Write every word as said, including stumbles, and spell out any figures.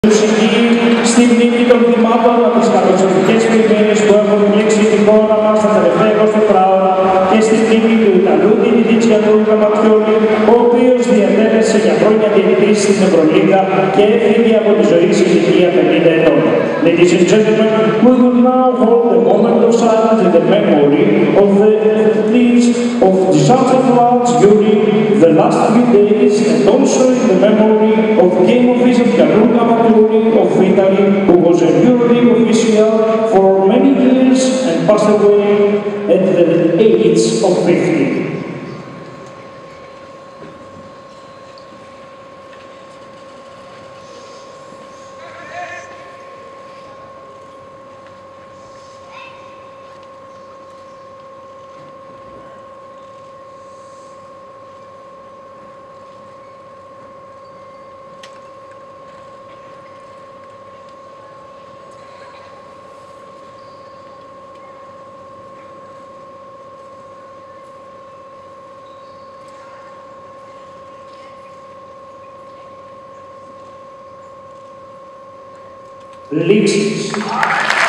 Μουσική στη μνήμη των θυμάτων από τις καταστροφικές πλημμύρες που έχουν πλήξει τη χώρα μας τα τελευταία είκοσι ώρα και στη μνήμη του Ιταλού Τινιτίτσιανου Γραμματιόλη, ο οποίος διατέλεσε για χρόνια διαιτητής στην Ευρωλίγα και έφυγε από τη ζωή σε ηλικία πενήντα ετών. Ladies and gentlemen, we will now hold a moment of silence in the memory of the deeds of disaster floods during the last few days and also in the memory of Game Official Gianluca Mattoni of Italy, who was a EuroLeague official for many years and passed away at the age of fifty. Λήξεις.